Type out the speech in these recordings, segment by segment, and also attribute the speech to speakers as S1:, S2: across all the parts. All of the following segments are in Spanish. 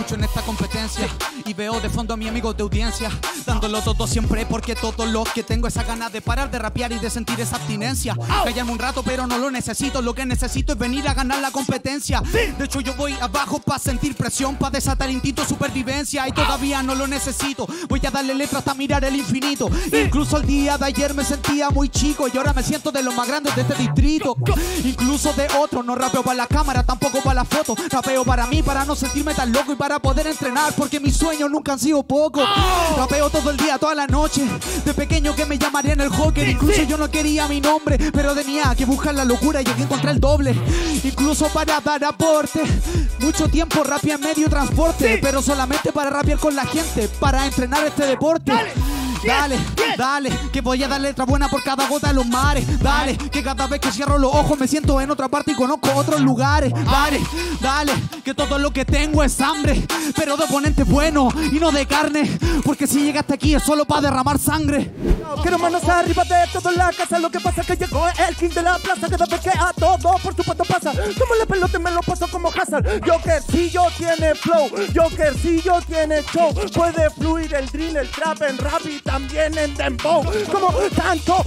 S1: escucho en esta competencia y veo de fondo a mi amigo de audiencia dándolo todo siempre, porque todo lo que tengo esa ganas de parar de rapear y de sentir esa abstinencia. Callarme un rato pero no lo necesito, lo que necesito es venir a ganar la competencia. De hecho yo voy abajo para sentir presión, para desatar instinto de supervivencia y todavía no lo necesito. Voy a darle letra hasta mirar el infinito. Incluso el día de ayer me sentía muy chico y ahora me siento de los más grandes de este distrito. Incluso de otros, no rapeo para la cámara, tampoco para la foto. Rapeo para mí, para no sentirme tan loco y para poder entrenar, porque mis sueños nunca han sido pocos. Rapeo todo el día, toda la noche. De pequeño que me llamarían el Joker. Incluso yo no quería mi nombre, pero tenía que buscar la locura y aquí encontré el doble. Incluso para dar aporte, mucho tiempo rapeé en medio transporte, pero solamente para rapear con la gente, para entrenar este deporte. Dale, dale, que voy a dar letra buena por cada gota de los mares. Dale, que cada vez que cierro los ojos me siento en otra parte y conozco otros lugares. Dale, dale, que todo lo que tengo es hambre, pero de oponente bueno y no de carne, porque si llegaste aquí es solo para derramar sangre.
S2: Quiero manos arriba de toda la casa. Lo que pasa es que llegó el king de la plaza. Cada vez que a todo por supuesto pasa. Tomo la pelota y me lo paso como Hazard. Jokercillo tiene flow, Jokercillo tiene show. Puede fluir el drill, el trap en rap y también en dembow. Como tanto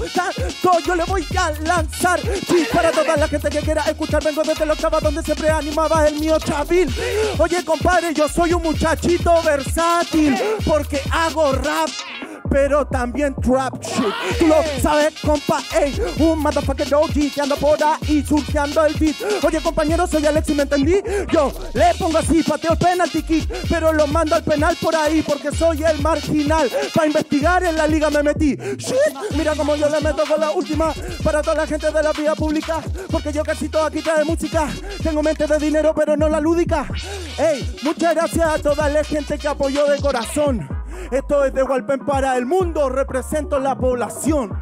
S2: yo le voy a lanzar. Sí, para toda la gente que quiera escuchar, vengo desde los chavos donde siempre animaba el mío Chavil. Oye compadre, yo soy un muchachito versátil porque hago rap, pero también trap shit. Tú lo sabes, compa, ey. Un motherfucker OG que anda por ahí surfeando el beat. Oye, compañero, soy Alex y me entendí. Yo le pongo así, pateo el penalty kick, pero lo mando al penal por ahí porque soy el marginal. Para investigar en la liga me metí. Shit, mira como yo le meto con la última para toda la gente de la vía pública, porque yo casi todo aquí trae música. Tengo mente de dinero, pero no la lúdica. Ey, muchas gracias a toda la gente que apoyó de corazón. Esto es de Walpen para el mundo, represento la población.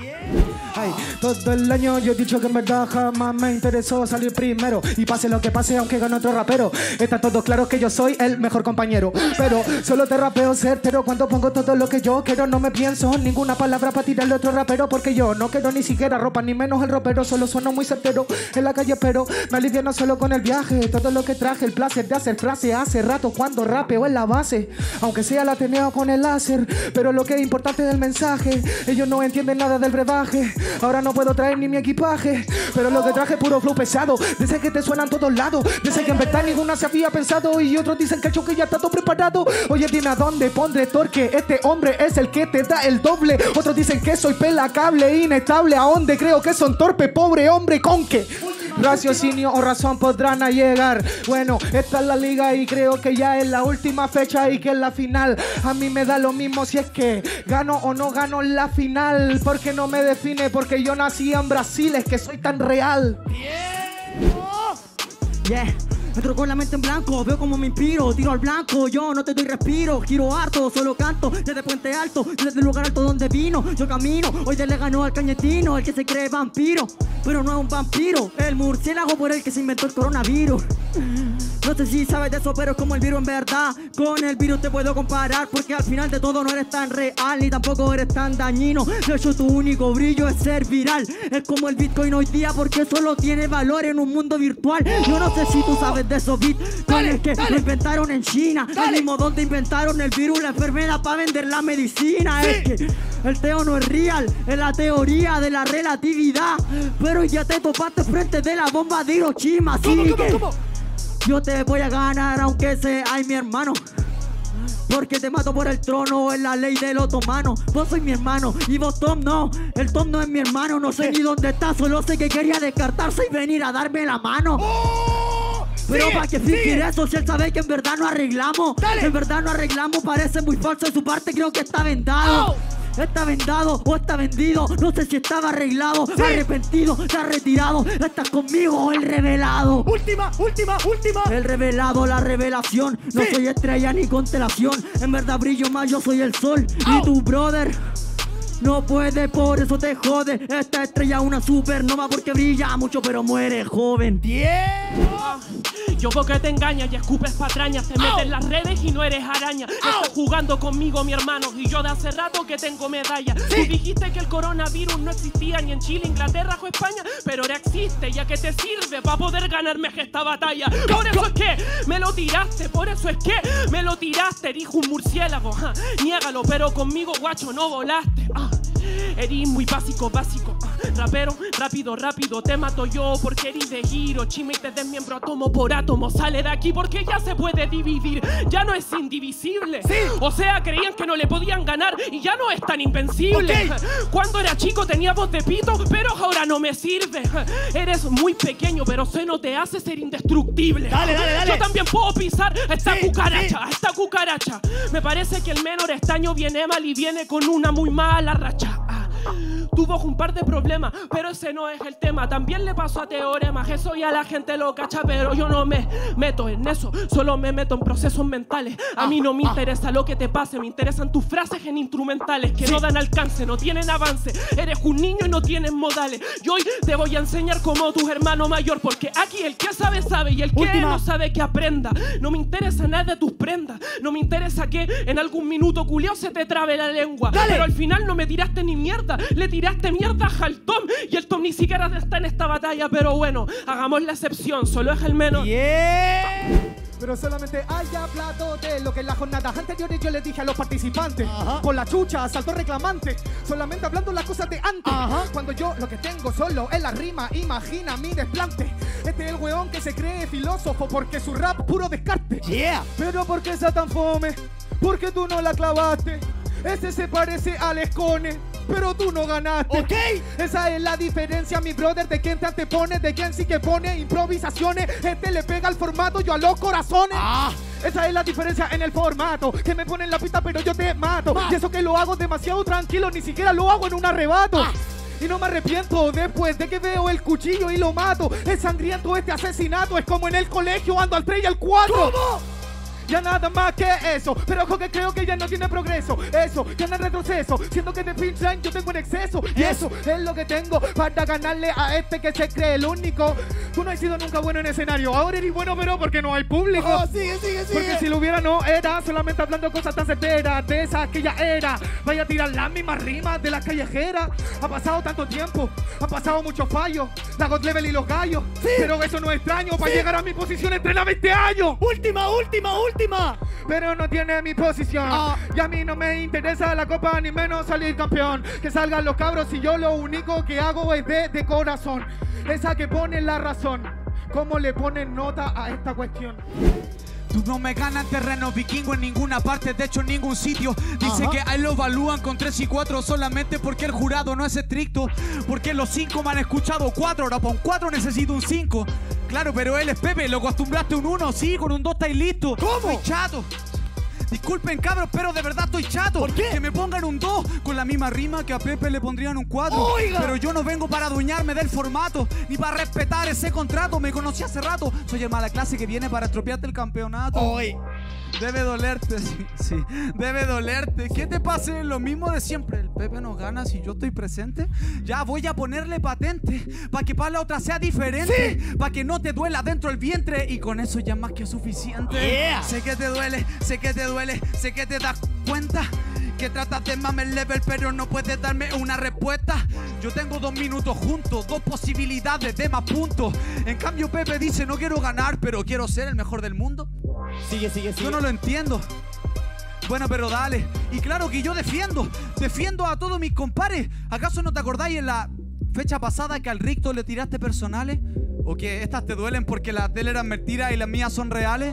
S3: Ay, todo el año yo he dicho que en verdad jamás me interesó salir primero. Y pase lo que pase, aunque gane otro rapero, está todo claro que yo soy el mejor compañero. Pero solo te rapeo certero cuando pongo todo lo que yo quiero. No me pienso ninguna palabra para tirarle a otro rapero, porque yo no quiero ni siquiera ropa, ni menos el ropero. Solo sueno muy certero en la calle, pero me aliviano solo con el viaje. Todo lo que traje, el placer de hacer frase hace rato cuando rapeo en la base, aunque sea la Ateneo con el láser. Pero lo que es importante es el mensaje. Ellos no entienden nada del brebaje. Ahora no puedo traer ni mi equipaje, pero lo que traje es puro flow pesado. Dicen que te suenan todos lados, dicen que en verdad ninguna se había pensado, y otros dicen que el choque ya está todo preparado. Oye, dime a dónde pondré torque, este hombre es el que te da el doble. Otros dicen que soy pelacable, inestable, a dónde creo que son torpe, pobre hombre con que raciocinio o razón podrán llegar. Bueno, esta es la liga y creo que ya es la última fecha y que es la final. A mí me da lo mismo si es que gano o no gano la final, porque no me define, porque yo nací en Brasil, es que soy tan real.
S4: Yeah. Entro con la mente en blanco, veo como me inspiro, tiro al blanco, yo no te doy respiro, giro harto, solo canto, desde Puente Alto, desde el lugar alto donde vino, yo camino, hoy le ganó al cañetino, el que se cree vampiro, pero no es un vampiro, el murciélago por el que se inventó el coronavirus. No sé si sabes de eso, pero es como el virus en verdad. Con el virus te puedo comparar, porque al final de todo no eres tan real, ni tampoco eres tan dañino. De hecho, tu único brillo es ser viral. Es como el Bitcoin hoy día, porque solo tiene valor en un mundo virtual. Yo no sé si tú sabes de esos bitcoins que lo inventaron en China, el mismo donde inventaron el virus, la enfermedad para vender la medicina. Es que el teo no es real, es la teoría de la relatividad. Pero ya te topaste frente de la bomba de Hiroshima. Así que yo te voy a ganar aunque seas mi hermano, porque te mato por el trono, es la ley del otomano. Vos sois mi hermano y vos Tom no. El Tom no es mi hermano, no sé ni dónde está, solo sé que quería descartarse y venir a darme la mano. Pero para que fingir eso si él sabe que en verdad no arreglamos. En verdad no arreglamos, parece muy falso de su parte, creo que está vendado. Está vendado o está vendido, no sé si estaba arreglado, arrepentido, está retirado, estás conmigo, el revelado.
S2: Última.
S4: El revelado, la revelación, no soy estrella ni constelación, en verdad brillo más, yo soy el sol. Y tu brother No puede, por eso te jode. Esta estrella una supernova porque brilla mucho pero muere joven.
S5: Yo veo que te engañas y escupes patrañas. Te metes en las redes y no eres araña. Estás jugando conmigo, mi hermano, y yo de hace rato que tengo medalla. Tú dijiste que el coronavirus no existía ni en Chile, Inglaterra o España, pero ahora existe, ya que te sirve para poder ganarme esta batalla. Por eso es que me lo tiraste, por eso es que me lo tiraste. Dijo un murciélago, niégalo, pero conmigo, guacho, no volaste. Eres muy básico. Rapero, rápido, te mato yo porque eres de Hiroshima y te desmiembro átomo por átomo. Sale de aquí porque ya se puede dividir, ya no es indivisible. O sea, creían que no le podían ganar y ya no es tan invencible. Cuando era chico tenía voz de pito, pero ahora no me sirve. Eres muy pequeño, pero eso no te hace ser indestructible. Dale. Yo también puedo pisar a esta cucaracha. Me parece que el menor estaño viene mal y viene con una muy mala racha. Tuvo un par de problemas, pero ese no es el tema. También le pasó a Teoremas, eso ya la gente lo cacha, pero yo no me meto en eso, solo me meto en procesos mentales. A mí no me interesa lo que te pase, me interesan tus frases en instrumentales que no dan alcance, no tienen avance. Eres un niño y no tienes modales. Yo hoy te voy a enseñar como tu hermano mayor, porque aquí el que sabe, sabe, y el que no sabe que aprenda. No me interesa nada de tus prendas, no me interesa que en algún minuto culiao se te trabe la lengua. Pero al final no me tiraste ni mierda, le tiraste mierda al Tom y el Tom ni siquiera está en esta batalla. Pero bueno, hagamos la excepción, solo es el menos.
S3: Pero solamente haya hablado de lo que en las jornadas anteriores yo le dije a los participantes. Con la chucha, saltó reclamante, solamente hablando las cosas de antes. Cuando yo lo que tengo solo es la rima, imagina mi desplante. Este es el weón que se cree filósofo porque su rap puro descarte. Pero ¿por qué está tan fome? Porque tú no la clavaste. Ese se parece al Escone, pero tú no ganaste. Esa es la diferencia, mi brother, de quien te antepone, de quien sí que pone improvisaciones. Este le pega al formato, yo a los corazones. Esa es la diferencia en el formato, que me ponen la pista pero yo te mato. Y eso que lo hago demasiado tranquilo, ni siquiera lo hago en un arrebato. Y no me arrepiento después de que veo el cuchillo y lo mato. Es sangriento este asesinato, es como en el colegio, ando al 3 y al 4. ¿Cómo? Ya nada más que eso, pero ojo que creo que ya no tiene progreso. Eso, ya no es retroceso, siento que de punchline yo tengo en exceso. Y eso es lo que tengo para ganarle a este que se cree el único. Tú no has sido nunca bueno en escenario, ahora eres bueno pero porque no hay público. Sigue. Porque si lo hubiera no era solamente hablando cosas tan certeras de esas que ya era. Vaya a tirar las mismas rimas de las callejeras. Ha pasado tanto tiempo, han pasado muchos fallos, la God Level y los gallos. Pero eso no es extraño, para llegar a mi posición entrena 20 años. Última. Pero no tiene mi posición. Y a mí no me interesa la copa ni menos salir campeón. Que salgan los cabros y yo lo único que hago es de corazón. Esa que pone la razón. ¿Cómo le ponen nota a esta cuestión?
S1: Tú no me ganas terreno vikingo en ninguna parte, de hecho en ningún sitio. Dice que ahí lo evalúan con 3 y 4 solamente porque el jurado no es estricto. Porque los 5 me han escuchado 4, ahora para un 4 necesito un 5. Claro, pero él es Pepe, lo acostumbraste a un 1, sí, con un 2 estáis listo. ¿Cómo? Estoy chato. Disculpen cabros, pero de verdad estoy chato. ¿Por qué? Que me pongan un 2 con la misma rima que a Pepe le pondrían un 4. ¡Oiga! Pero yo no vengo para adueñarme del formato, ni para respetar ese contrato. Me conocí hace rato, soy el mala clase que viene para estropearte el campeonato. ¡Oy! Debe dolerte, sí, debe dolerte. ¿Qué te pase? Lo mismo de siempre. El Pepe no gana si yo estoy presente. Ya voy a ponerle patente, para que para la otra sea diferente, para que no te duela dentro el vientre. Y con eso ya es más que suficiente. Sé que te duele, sé que te duele, sé que te das cuenta que tratas de mame el level pero no puedes darme una respuesta. Yo tengo 2 minutos juntos, 2 posibilidades de más puntos. En cambio Pepe dice no quiero ganar pero quiero ser el mejor del mundo. Sigue. Yo no lo entiendo. Bueno, pero dale. Y claro que yo defiendo a todos mis compares. ¿Acaso no te acordáis en la fecha pasada que al Ricto le tiraste personales? ¿O que estas te duelen porque las de él eran mentiras y las mías son reales?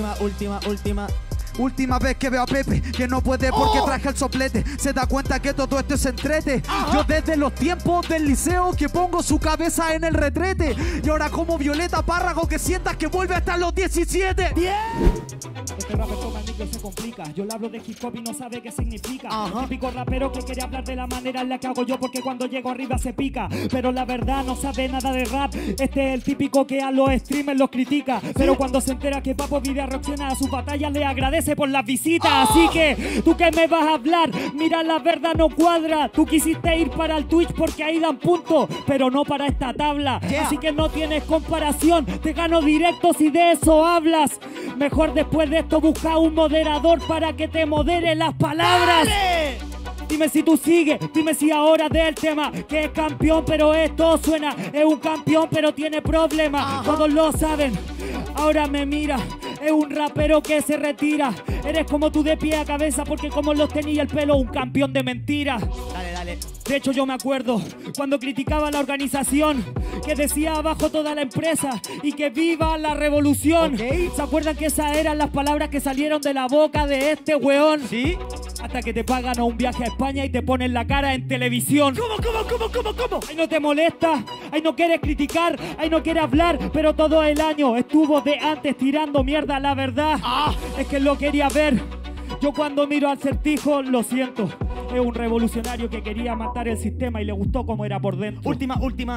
S1: Última vez que veo a Pepe, que no puede porque traje el soplete. Se da cuenta que todo esto es entrete. Yo desde los tiempos del liceo que pongo su cabeza en el retrete. Y ahora como Violeta Párrago que sientas que vuelve hasta los 17.
S6: Este rapper toma el micro y se complica. Yo le hablo de hip hop y no sabe qué significa. Típico rapero que quiere hablar de la manera en la que hago yo porque cuando llego arriba se pica. Pero la verdad no sabe nada de rap. Este es el típico que a los streamers los critica. Pero cuando se entera que Papo Vive reacciona a su batalla le agradece agradece por las visitas. Así que, ¿tú qué me vas a hablar? Mira, la verdad no cuadra. Tú quisiste ir para el Twitch porque ahí dan puntos, pero no para esta tabla. Así que no tienes comparación. Te gano directo si de eso hablas. Mejor después de esto busca un moderador para que te modere las palabras. ¡Dale! Dime si tú sigues, dime si ahora del tema que es campeón, pero esto suena, es un campeón, pero tiene problemas. Todos lo saben. Ahora me mira, es un rapero que se retira. Eres como tú de pie a cabeza porque como los tenía el pelo, un campeón de mentiras.
S2: Dale, dale.
S6: De hecho, yo me acuerdo cuando criticaba la organización que decía abajo toda la empresa y que viva la revolución. ¿Se acuerdan que esas eran las palabras que salieron de la boca de este weón?
S2: ¿Sí?
S6: Hasta que te pagan a un viaje a España y te ponen la cara en televisión. ¿Cómo? Ahí no te molesta, ahí no quieres criticar, ahí no quieres hablar, pero todo el año estuvo de antes tirando mierda, la verdad. Es que lo quería ver. Yo cuando miro al Certijo, lo siento. Es un revolucionario que quería matar el sistema y le gustó cómo era por dentro.
S2: Última.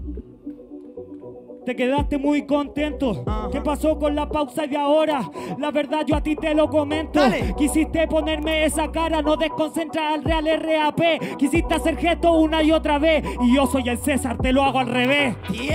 S6: Te quedaste muy contento. ¿Qué pasó con la pausa y de ahora? La verdad yo a ti te lo comento.
S2: Dale.
S6: Quisiste ponerme esa cara, no desconcentrar al Real RAP. Quisiste hacer gesto una y otra vez. Y yo soy el César, te lo hago al revés.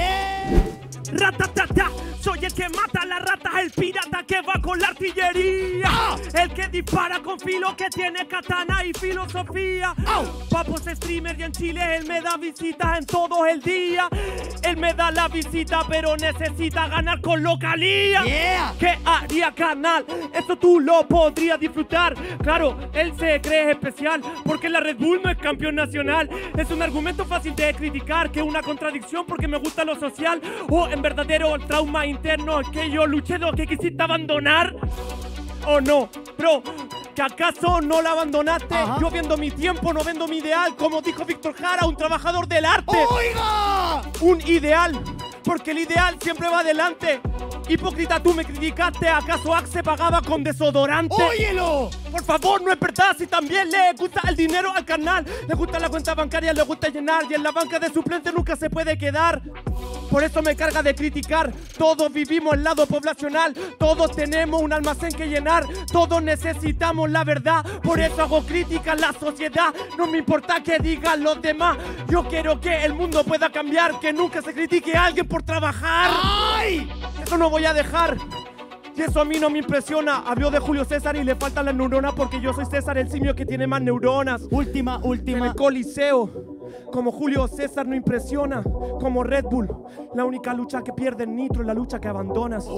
S5: Ratatata, soy el que mata a la rata, el pirata que va con la artillería, el que dispara con filo, que tiene katana y filosofía. Papos streamer y en Chile él me da visitas en todo el día. Él me da la visita pero necesita ganar con localía. ¿Qué haría, canal? Esto tú lo podrías disfrutar. Claro, él se cree especial porque la Red Bull no es campeón nacional. Es un argumento fácil de criticar, que es una contradicción porque me gusta lo social. O en verdadero trauma interno que yo luché, lo que quisiste abandonar. ¿O no? Bro, ¿que acaso no la abandonaste? Yo vendo mi tiempo, no vendo mi ideal. Como dijo Víctor Jara, un trabajador del arte. ¡Oiga! Un ideal, porque el ideal siempre va adelante. Hipócrita, tú me criticaste. ¿Acaso Axe pagaba con desodorante? ¡Óyelo! Por favor, no es verdad. Si también le gusta el dinero al canal, le gusta la cuenta bancaria, le gusta llenar, y en la banca de suplente nunca se puede quedar. Por eso me carga de criticar. Todos vivimos el lado poblacional, todos tenemos un almacén que llenar, todos necesitamos la verdad. Por eso hago crítica a la sociedad. No me importa que digan los demás. Yo quiero que el mundo pueda cambiar, que nunca se critique a alguien por trabajar. ¡Ay! Eso no voy a dejar. Y eso a mí no me impresiona. Habló de Julio César y le faltan las neuronas porque yo soy César, el simio que tiene más neuronas.
S2: Última.
S5: En el Coliseo. Como Julio César no impresiona. Como Red Bull. La única lucha que pierde el Nitro es la lucha que abandonas.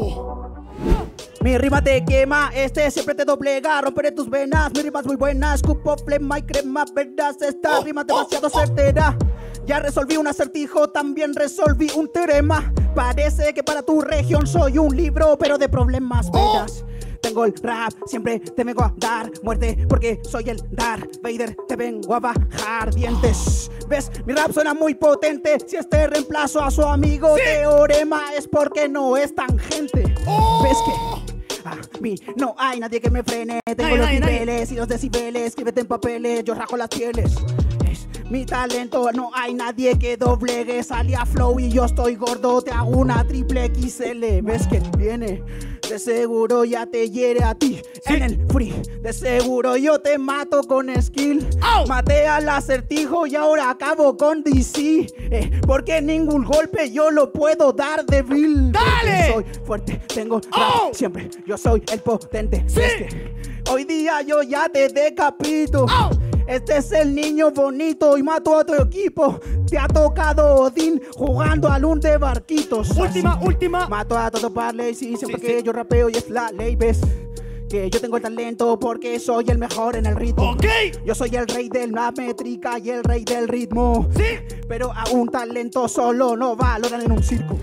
S2: Mi rima te quema, siempre te doblega, romperé tus venas. Mi rima es muy buena, escupo, flema y crema, verás esta rima demasiado certera. Ya resolví un acertijo, también resolví un teorema. Parece que para tu región soy un libro, pero de problemas, verás. Tengo el rap, siempre te vengo a dar muerte porque soy el Darth Vader, te vengo a bajar dientes. ¿Ves? Mi rap suena muy potente. Si reemplazo a su amigo teorema es porque no es tangente. ¿Ves que? A mí no hay nadie que me frene. Tengo los niveles y los decibeles. Escríbete en papeles, yo rajo las pieles. Es mi talento, no hay nadie que doblegue. Salí a flow y yo estoy gordo. Te hago una triple XL. ¿Ves que viene? De seguro ya te hiere a ti en el free. De seguro yo te mato con skill. Maté al acertijo y ahora acabo con DC. Porque ningún golpe yo lo puedo dar débil. ¡Dale! Soy fuerte, tengo rap siempre. Yo soy el potente. Hoy día yo ya te decapito. Este es el niño bonito y mato a tu equipo. Te ha tocado Odín jugando al un de barquitos. Última. Mato a todo Parley, siempre que yo rapeo y es la ley, ¿ves? Que yo tengo el talento porque soy el mejor en el ritmo. Yo soy el rey de la métrica y el rey del ritmo. Pero a un talento solo no valoran en un circo.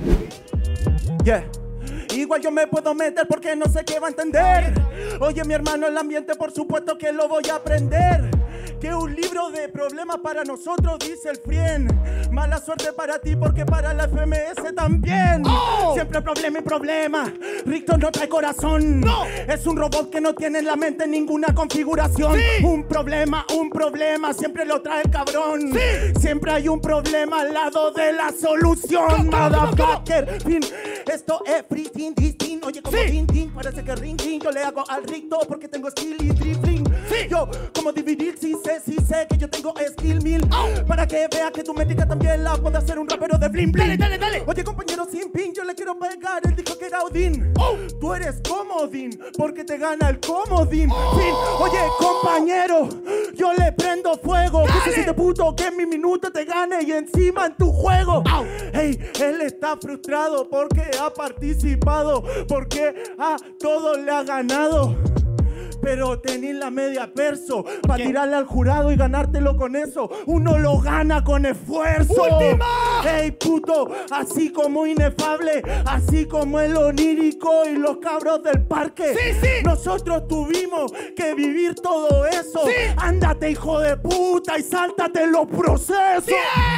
S2: Igual yo me puedo meter porque no sé qué va a entender. Oye, mi hermano, el ambiente por supuesto que lo voy a aprender. que un libro de problemas para nosotros, dice el Frien. Mala suerte para ti porque para la FMS también. Siempre problema y problema. Richter no trae corazón. Es un robot que no tiene en la mente ninguna configuración. Un problema, siempre lo trae el cabrón. Siempre hay un problema al lado de la solución. Motherfucker, fin. Esto es free tin, tin. Oye, como tin, tin, parece que ring, tin. Yo le hago al Ricto porque tengo skill y drifting. Yo, como dividir, sí sé que yo tengo skill 1000. Para que vea que tu métrica también la puede hacer un rapero de bling bling. Dale. Oye, compañero, sin pin, yo le quiero pegar. Él dijo que era Odín. Tú eres comodín, porque te gana el comodín. Fin. Oye, compañero, yo le prendo fuego. Que se siente puto que en mi minuto te gane y encima en tu juego. Hey, él está frustrado porque ha participado, porque a todo le ha ganado. Pero tenés la media perso para tirarle al jurado y ganártelo con eso. Uno lo gana con esfuerzo. ¡Última! Ey, puto, así como Inefable, así como el Onírico y los cabros del parque. Nosotros tuvimos que vivir todo eso. Ándate, hijo de puta, y sáltate los procesos.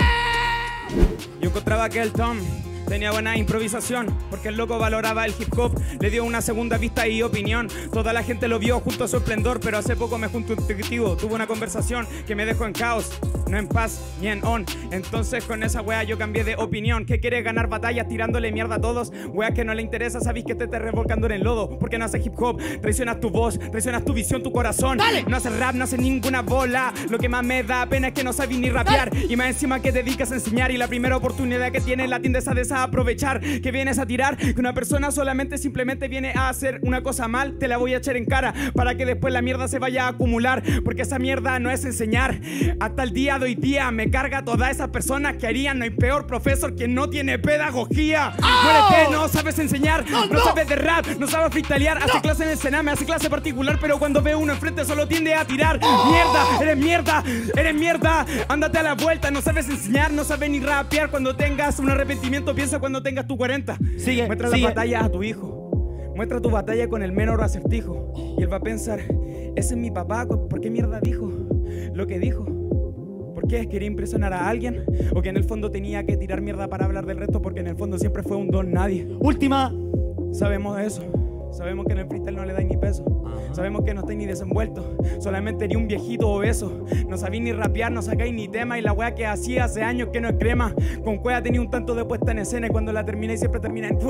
S7: Yo encontraba que el Tom tenía buena improvisación, porque el loco valoraba el hip hop, le dio una segunda vista y opinión. Toda la gente lo vio junto a su esplendor, pero hace poco me junto un intuitivo. Tuve una conversación que me dejó en caos, no en paz ni en on. Entonces con esa wea yo cambié de opinión. ¿Qué quiere ganar batallas tirándole mierda a todos? Wea que no le interesa, sabéis que te estés revolcando en el lodo. Porque no haces hip hop, traicionas tu voz, traicionas tu visión, tu corazón. No haces rap, no haces ninguna bola. Lo que más me da pena es que no sabes ni rapear. Y más encima que te dedicas a enseñar, y la primera oportunidad que tienes la tiendes a desaprovechar. Que vienes a tirar, que una persona simplemente viene a hacer una cosa mal, te la voy a echar en cara para que después la mierda se vaya a acumular, porque esa mierda no es enseñar. Hasta el día de hoy día me carga todas esas personas que harían. No hay peor profesor que no tiene pedagogía. Muérete, no sabes enseñar, no sabes de rap, no sabes freestylear. Hace clase en el Sename, hace clase particular, pero cuando ve uno enfrente solo tiende a tirar. Mierda, eres mierda. Ándate a la vuelta, no sabes enseñar, no sabes ni rapear. Cuando tengas un arrepentimiento, piensa cuando tengas tu 40. Muestra la batalla a tu hijo. Muestra tu batalla con el menor acertijo. Y él va a pensar, ese es mi papá, ¿por qué mierda dijo lo que dijo? ¿Por qué? ¿Quería impresionar a alguien? ¿O que en el fondo tenía que tirar mierda para hablar del resto? Porque en el fondo siempre fue un don nadie.
S2: Última.
S7: Sabemos eso. Sabemos que en el freestyle no le dais ni peso. Sabemos que no estáis ni desenvueltos. Solamente eres un viejito obeso. No sabéis ni rapear, no sacáis ni tema. Y la wea que hacía hace años que no es crema. Con cueva tenía un tanto de puesta en escena. Y cuando la terminé siempre termina en...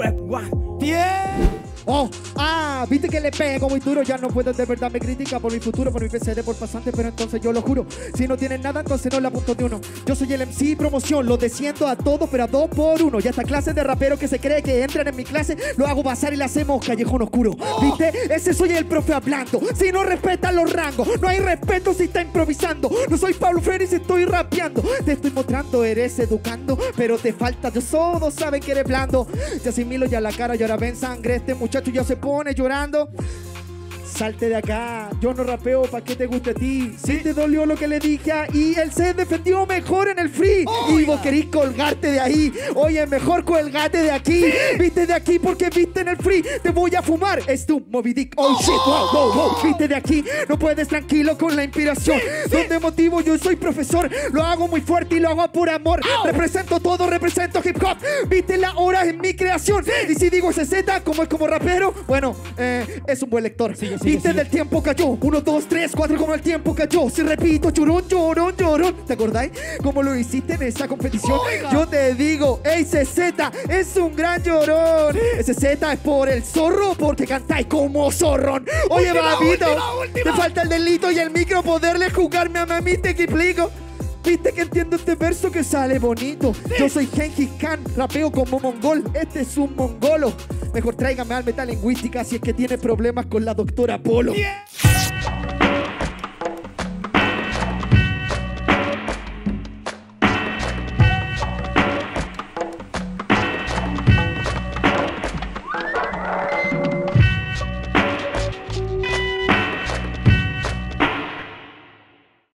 S3: Viste que le pego muy duro. Ya no puedo de verdad me critica por mi futuro, por mi PCD, por pasante. Pero entonces yo lo juro, si no tienen nada, entonces no le apunto ni uno. Yo soy el MC promoción, lo desciendo a todos, pero a 2 por 1. Y esta clase de rapero que se cree que entran en mi clase, lo hago pasar y le hacemos callejón oscuro. ¿Viste? Ese soy el profe hablando. Si no respetan los rangos, no hay respeto si está improvisando. No soy Pablo Freire si estoy rapeando. Te estoy mostrando, eres educando, pero te falta, yo solo saben que eres blando. Ya asimilo ya la cara y ahora ven sangre. Este muchacho ya se pone llorando. Salte de acá, yo no rapeo pa' que te guste a ti. Si te dolió lo que le dije y él se defendió mejor en el free. Y vos querís colgarte de ahí. Oye, mejor colgate de aquí. Viste de aquí porque viste en el free. Te voy a fumar, es tu Moby Dick. Oh shit, wow. Viste de aquí, no puedes tranquilo con la inspiración. Donde motivo, yo soy profesor. Lo hago muy fuerte y lo hago por amor. Represento todo, represento hip hop. Viste la hora en mi creación. Y si digo SZ, como es como rapero, bueno, es un buen lector. Viste del tiempo cayó, 1, 2, 3, 4 como el tiempo cayó. Si repito, llorón. ¿Te acordáis cómo lo hiciste en esa competición? Yo te digo, ey, CZ es un gran llorón. SZ es por el zorro, porque cantáis como zorrón. Oye, babito, te falta el delito y el micro poderle jugarme a mami, te explico. Viste que entiendo este verso que sale bonito. Yo soy Gengis Khan, rapeo como mongol. Este es un mongolo. Mejor tráigame al metalingüística si es que tiene problemas con la doctora Polo.